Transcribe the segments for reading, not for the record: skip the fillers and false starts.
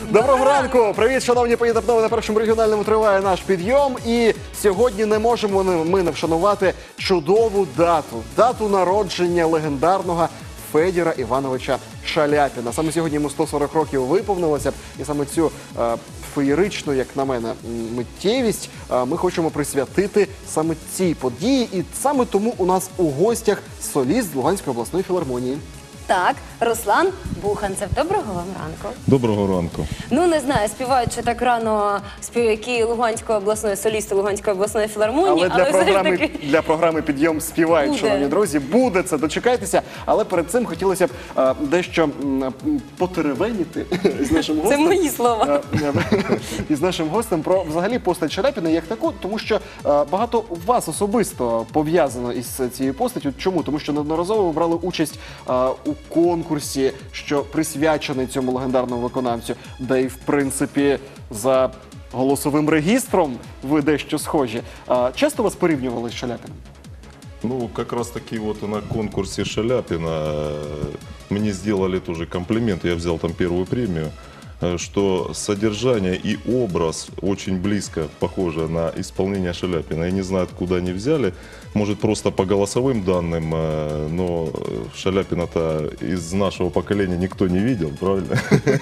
Доброго ранку! Привіт, шановні поїдапнові, на Першому регіональному триває наш підйом. І сьогодні не можемо ми не вшанувати чудову дату народження легендарного Федора Івановича Шаляпіна. Саме сьогодні йому 140 років виповнилося, і саме цю феєричну, як на мене, миттєвість ми хочемо присвятити саме цій події. І саме тому у нас у гостях соліст Луганської обласної філармонії. Так, Руслан Буханцев. Доброго вам ранку. Доброго ранку. Ну, не знаю, співають ще так рано співаки Луганської обласної, солісти Луганської обласної філармонії, але для програми «Підйом» співають, буде. шановні друзі. Буде це, дочекайтеся. Але перед цим хотілося б дещо потеревеніти з нашим гостем. Це мої слова. Із нашим гостем про взагалі постать Шаляпіна як таку, тому що багато вас особисто пов'язано із цією постаттю. Чому? Тому що неодноразово ви брали участь у конкурсі, що присвячений цьому легендарному виконавцю, де й, в принципі, за голосовим регістром ви дещо схожі. Часто вас порівнювали з Шаляпіним? Ну, как раз таки вот на конкурсе Шаляпина мне сделали тоже комплимент, я взял там первую премию, что содержание и образ очень близко похоже на исполнение Шаляпина. Я не знаю, откуда они взяли, может просто по голосовым данным, но Шаляпина-то из нашего поколения никто не видел, правильно?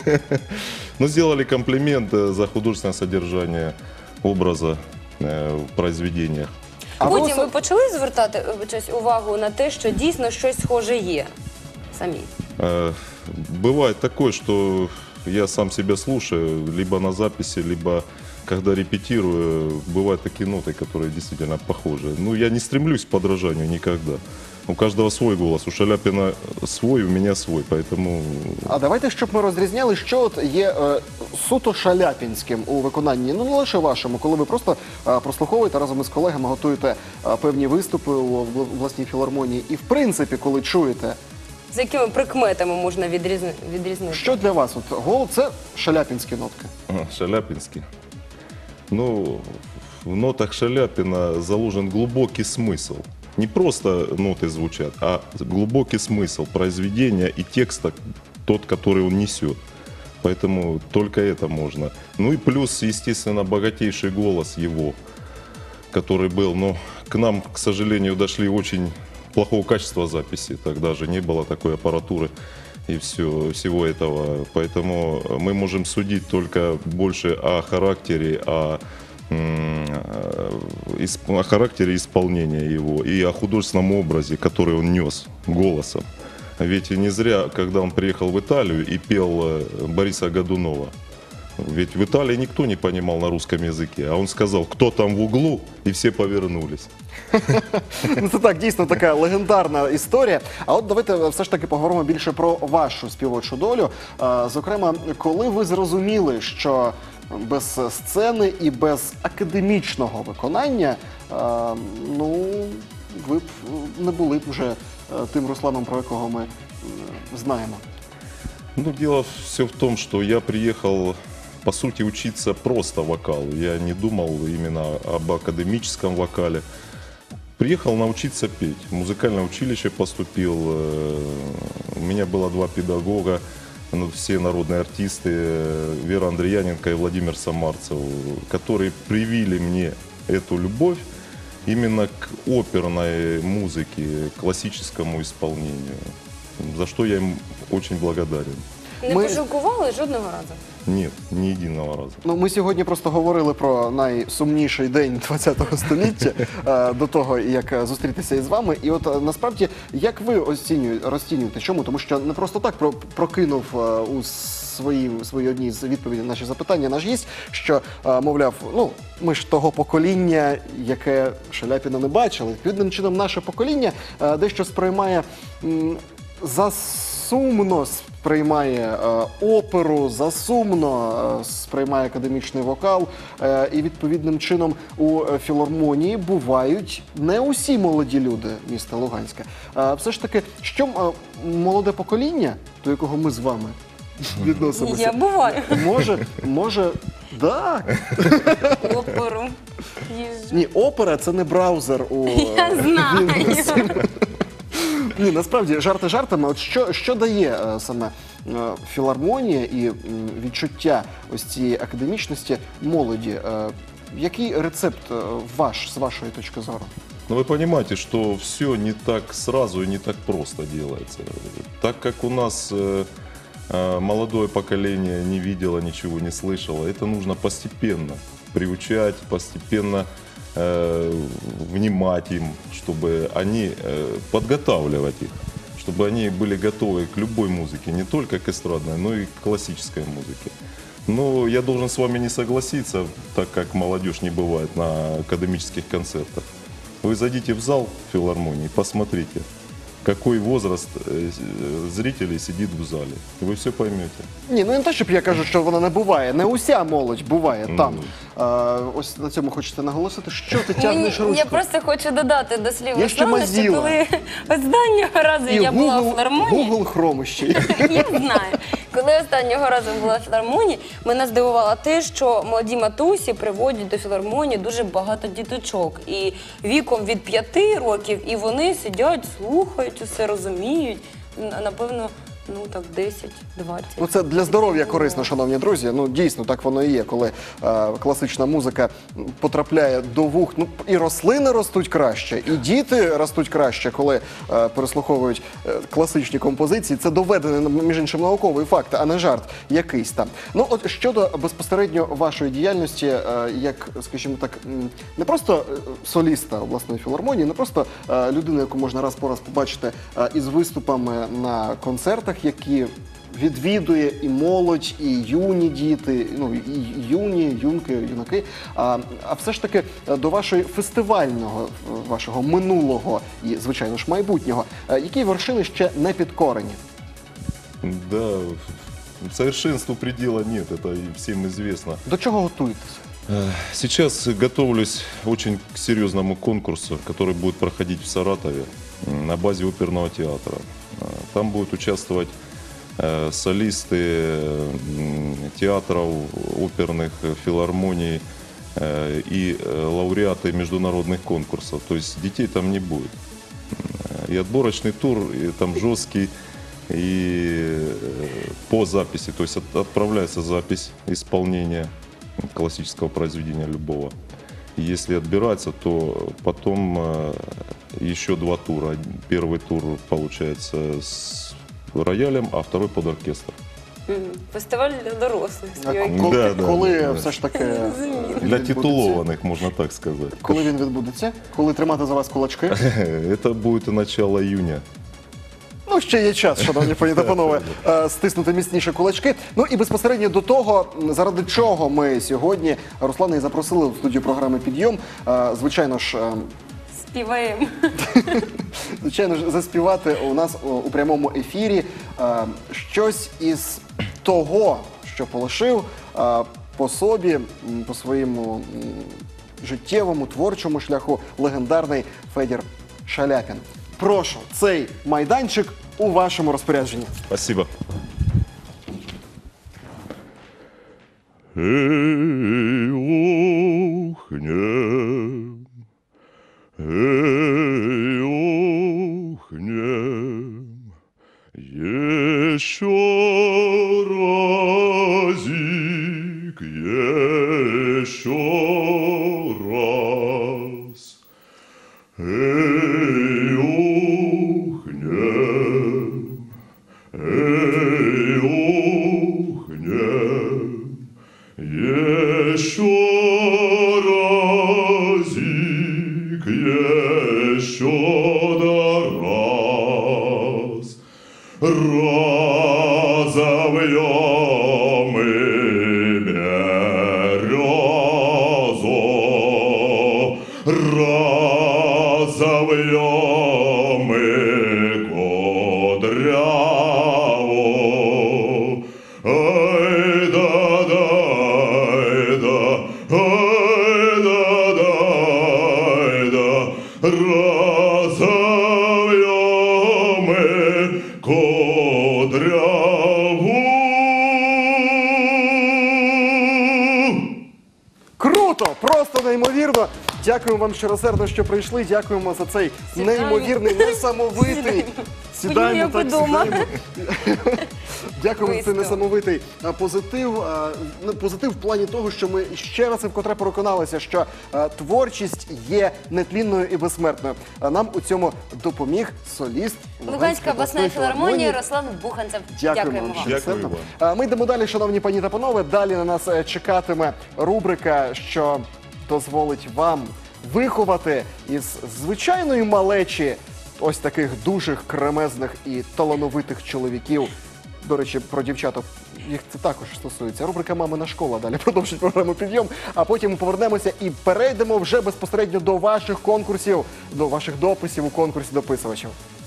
Но сделали комплимент за художественное содержание образа в произведениях. Потім ви почали звертати увагу на те, що дійсно щось схоже є самі? Бывает такое, что я сам себя слушаю, либо на записи, либо когда репетирую, бывают такие ноты, которые действительно похожи. Ну, я не стремлюсь к подражанию никогда. У каждого свой голос, у Шаляпина свой, у меня свой, поэтому... А давайте, щоб ми розрізняли, що от є суто шаляпінським у виконанні, ну не лише вашому, коли ви просто прослуховуєте разом із колегами, готуєте певні виступи у власній філармонії і, в принципі, коли чуєте. За якими прикметами можна відрізнити? Що для вас? От голос – це шаляпінські нотки. Шаляпинский. Ну, в нотах Шаляпина заложен глубокий смысл. Не просто ноты звучат, а глубокий смысл произведения и текста, тот, который он несет. Поэтому только это можно. Ну и плюс, естественно, богатейший голос его, который был. Но к нам, к сожалению, дошли очень плохого качества записи. Тогда же не было такой аппаратуры и всего этого. Поэтому мы можем судить только больше о характере, о характере исполнения его и о художественном образе, который он нес голосом. Ведь не зря, когда он приехал в Италию и пел Бориса Годунова, ведь в Италии никто не понимал на русском языке, а он сказал, кто там в углу, и все повернулись. Ну, це так, дійсно така легендарна історія. А от давайте все ж таки поговоримо більше про вашу співочу долю. Зокрема, коли ви зрозуміли, що без сцени і без академічного виконання, ну, ви б не були б вже тим Русланом, про якого ми знаємо. Ну, дело все в том, что я приехал, по сути, учиться просто вокалу. Я не думал именно об академическом вокале. Приехал научиться петь. В музыкальное училище поступил. У меня было два педагога, все народные артисты, Вера Андреяненко и Владимир Самарцев, которые привили мне эту любовь именно к оперной музыке, к классическому исполнению, за что я им очень благодарен. Не пожалкували жодного разу? Нет, ни единого разу. Ну, ми сьогодні просто говорили про найсумніший день ХХ століття до того, як зустрітися із вами. І от насправді, як ви розцінюєте? Чому? Тому що не просто так прокинув у своїй одній з відповідей на наші запитання наш гість, що, мовляв, ну, ми ж того покоління, яке Шаляпіна не бачили. Відповідним чином, наше покоління дещо сприймає засумно, сприймає оперу, засумно сприймає академічний вокал. І відповідним чином у філармонії бувають не усі молоді люди міста Луганська. Все ж таки, що молоде покоління, до якого ми з вами відносимося, Я буваю. може, так. Оперу. Ні, опера – це не браузер у Я знаю. Ні, насправді, жарти жартами. От що дає саме філармонія і відчуття ось цієї академічності молоді. Який рецепт ваш, з вашої точки зору? Но вы понимаете, что все не так сразу и не так просто делается. Так как у нас молодое поколение не видело, ничего не слышало, это нужно постепенно приучать, постепенно внимать им, чтобы они подготавливать их, чтобы они были готовы к любой музыке, не только к эстрадной, но и к классической музыке. Но я должен с вами не согласиться, так как молодежь не бывает на академических концертах. Вы зайдите в зал филармонии, посмотрите, какой возраст зрителей сидит в зале. И вы все поймете. Ні, ну не те, щоб я кажу, що вона не буває. Не уся молодь буває там. Ось на цьому хочете наголосити, що ти тягнеш ручку. Я просто хочу додати до слів Я ще Руслана, що мазіла. коли останнього разу І я була в філармонії, Google Chrome ще й. я знаю, коли останнього разу була в філармонії, мене здивувало те, що молоді матусі приводять до філармонії дуже багато діточок. І віком від 5 років, і вони сидять, слухають, усе розуміють. Напевно, ну так 10-20. Ну, це для здоров'я корисно, шановні друзі. Ну, дійсно, так воно і є, коли класична музика потрапляє до вух. Ну, і рослини ростуть краще, і діти ростуть краще, коли переслуховують класичні композиції. Це доведений, між іншим, науковий факт, а не жарт якийсь там. Ну, от щодо безпосередньо вашої діяльності, як, скажімо так, не просто соліста обласної філармонії, не просто людина, яку можна раз по раз побачити із виступами на концертах, які відвідує і молодь, і юні діти, ну і юні, юнки, юнаки, а все ж таки до вашої фестивального, вашого минулого і, звичайно ж, майбутнього, які вершини ще не підкорені? Да, совершенству предела нет, это и всем известно. До чого готуєтеся? Сейчас готовлюсь очень к серьезному конкурсу, который будет проходить в Саратове на базе оперного театра. Там будут участвовать солисты театров, оперных филармоний и лауреаты международных конкурсов. То есть детей там не будет. И отборочный тур, и там жесткий, и по записи. То есть отправляется запись исполнения классического произведения любого. И если отбирается, то потом еще 2 тура. Первый тур получается с роялем, а второй под оркестр. Фестиваль для дорослих. Коли все ж таки Для відбудеться? титулованных, можно так сказать. Коли він відбудеться? Коли тримати за вас кулачки? Это будет начало июня. Ну, ще є час, шановні пані та панове, стиснути міцніше кулачки. Ну і безпосередньо до того, заради чого ми сьогодні Руслана і запросили в студію програми «Підйом». Звичайно ж, Співаємо. звичайно ж, заспівати у нас у прямому ефірі щось із того, що полишив по собі, по своєму життєвому, творчому шляху легендарний Федір Шаляпін. Прошу, цей майданчик у вашому розпорядженні. Спасибо. Эй, охнем, еще разик, еще раз. Эй, охнем, еще разик, еще да раз. Разовьем и березу, разовьем и кудряву. Ай да да, ай да, ай да да, ай да, разовьем и кудряву. Круто! Просто неймовірно! Дякуємо вам щиросердно, що прийшли. Дякуємо за цей Сідаємо. неймовірний, несамовитий. Сідаємо. Як вдома. Дякую за цей Виставок. несамовитий позитив. Позитив в плані того, що ми ще раз і вкотре переконалися, що творчість є нетлінною і безсмертною. Нам у цьому допоміг соліст Луганська обласної філармонії Руслан Буханцев. Дякуємо вам. Дякую чисельно. вам. Ми йдемо далі, шановні пані та панове. Далі на нас чекатиме рубрика, що дозволить вам виховати із звичайної малечі ось таких дужих, кремезних і талановитих чоловіків. До речі, про дівчаток, їх це також стосується. Рубрика «Мамина школа» далі продовжить програму «Підйом», а потім ми повернемося і перейдемо вже безпосередньо до ваших конкурсів, до ваших дописів у конкурсі дописувачів.